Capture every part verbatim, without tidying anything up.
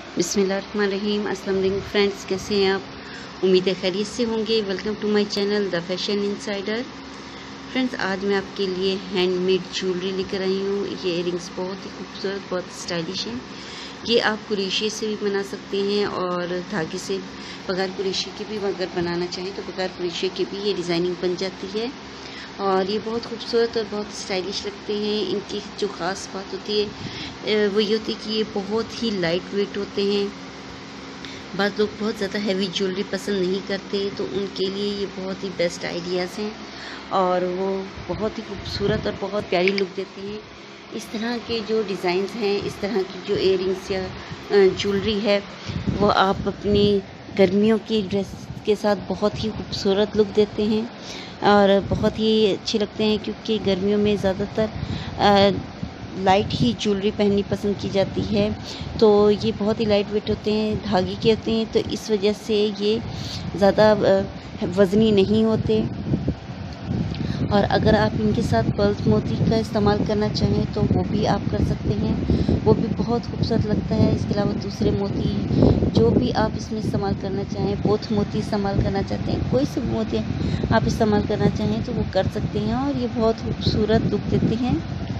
बिस्मिल्लाहिर्रहमानिर्रहीम। अस्सलाम वालेकुम फ्रेंड्स, कैसे हैं आप? उम्मीद है खैरियत से होंगे। Welcome to my channel the fashion insider. Friends, आज मैं आपके लिए हैंडमेड ज्वेलरी लेकर आई हूँ। ये इयररिंग्स बहुत ही खूबसूरत, बहुत स्टाइलिश हैं। ये आप कुरेशी से भी बना सकते हैं और धागे से बगैर कुरेशी के भी अगर बनाना चाहें तो बगैर कुरेशी के भी ये डिज़ाइनिंग बन जाती है। और ये बहुत खूबसूरत और बहुत स्टाइलिश लगते हैं। इनकी जो ख़ास बात होती है वो ये होती है कि ये बहुत ही लाइट वेट होते हैं। बाद लोग बहुत ज़्यादा हैवी ज्वेलरी पसंद नहीं करते, तो उनके लिए ये बहुत ही बेस्ट आइडियाज़ हैं और वो बहुत ही खूबसूरत और बहुत प्यारी लुक देते हैं। इस तरह के जो डिज़ाइंस हैं, इस तरह की जो इयररिंग्स या ज्वेलरी है, वो आप अपनी गर्मियों की ड्रेस के साथ बहुत ही खूबसूरत लुक देते हैं और बहुत ही अच्छे लगते हैं, क्योंकि गर्मियों में ज़्यादातर लाइट ही ज्वेलरी पहननी पसंद की जाती है। तो ये बहुत ही लाइट वेट होते हैं, धागे के होते हैं, तो इस वजह से ये ज़्यादा वज़नी नहीं होते। और अगर आप इनके साथ पर्ल्स मोती का इस्तेमाल करना चाहें तो वो भी आप कर सकते हैं, वो भी बहुत खूबसूरत लगता है। इसके अलावा दूसरे मोती जो भी आप इसमें इस्तेमाल करना चाहें, बोथ मोती इस्तेमाल करना चाहते हैं, कोई से मोती आप इस्तेमाल करना चाहें तो वो कर सकते हैं और ये बहुत खूबसूरत लुक देते हैं।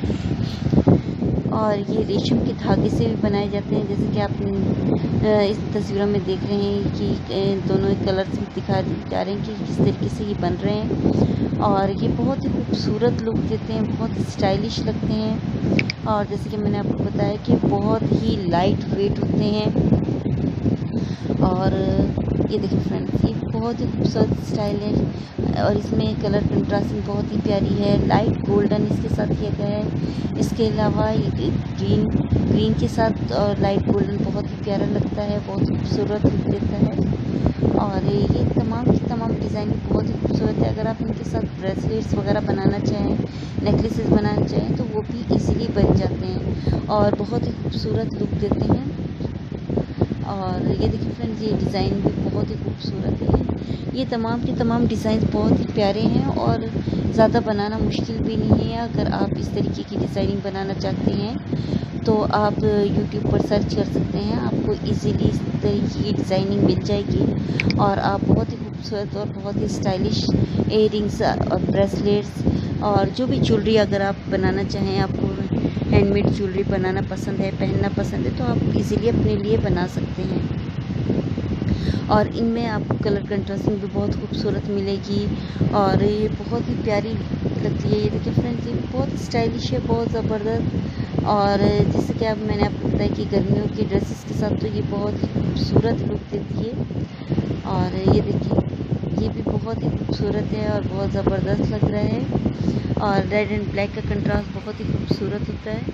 और ये रेशम के धागे से भी बनाए जाते हैं, जैसे कि आप इस तस्वीरों में देख रहे हैं कि दोनों कलर्स दिखा जा रहे हैं कि किस तरीके से ये बन रहे हैं। और ये बहुत ही खूबसूरत लुक देते हैं, बहुत स्टाइलिश लगते हैं। और जैसे कि मैंने आपको बताया कि बहुत ही लाइट वेट होते हैं। और ये देखिए फ्रेंड्स, ये बहुत ही खूबसूरत स्टाइल है और इसमें कलर कंट्रास्टिंग बहुत ही प्यारी है। लाइट गोल्डन इसके साथ किया गया है। इसके अलावा ये ग्रीन ग्रीन के साथ और लाइट गोल्डन बहुत ही प्यारा लगता है, बहुत खूबसूरत लुक देता है। और ये तमाम की तमाम डिज़ाइन बहुत ही खूबसूरत है। अगर आप इनके साथ ब्रेसलेट्स वगैरह बनाना चाहें, नेकलेसेस बनाना चाहें तो वो भी इजीली बन जाते हैं और बहुत ही खूबसूरत लुक देते हैं। और ये देखिए फ्रेंड्स, ये डिज़ाइन भी बहुत ही खूबसूरत है। ये तमाम के तमाम डिज़ाइन बहुत ही प्यारे हैं और ज़्यादा बनाना मुश्किल भी नहीं है। अगर आप इस तरीके की डिज़ाइनिंग बनाना चाहते हैं तो आप यूट्यूब पर सर्च कर सकते हैं, आपको इजीली इस तरीके की डिज़ाइनिंग मिल जाएगी और आप बहुत ही खूबसूरत और बहुत ही स्टाइलिश इयररिंग्स और ब्रेसलेट्स और जो भी ज्वेलरी अगर आप बनाना चाहें, आपको हैंडमेड ज्वेलरी बनाना पसंद है, पहनना पसंद है, तो आप इजीली अपने लिए बना सकते हैं। और इनमें आपको कलर कंट्रास्टिंग भी बहुत खूबसूरत मिलेगी और ये बहुत ही प्यारी लगती है। ये देखिए फ्रेंड्स, ये बहुत स्टाइलिश है, बहुत ज़बरदस्त। और जैसे कि अब मैंने आपको बताया कि गर्मियों की ड्रेसेस के साथ तो ये बहुत ही खूबसूरत लुक देती है। और ये देखिए, ये भी बहुत ही खूबसूरत है और बहुत ज़बरदस्त लग रहा है। और रेड एंड ब्लैक का कंट्रास्ट बहुत ही खूबसूरत होता है।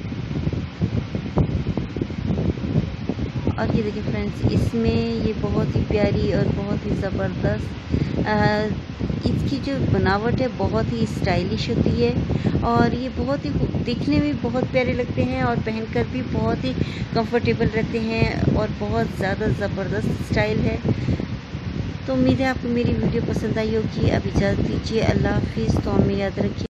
और ये देखिए फ्रेंड्स, इसमें ये बहुत ही प्यारी और बहुत ही ज़बरदस्त इसकी जो बनावट है बहुत ही स्टाइलिश होती है और ये बहुत ही दिखने में बहुत प्यारे लगते हैं और पहनकर भी बहुत ही कंफर्टेबल रहते हैं और बहुत ज़्यादा ज़बरदस्त स्टाइल है। तो उम्मीद है आपको मेरी वीडियो पसंद आई होगी। अब इजाज़त दीजिए, अल्लाह हाफिज़। तो हमें याद रखिए।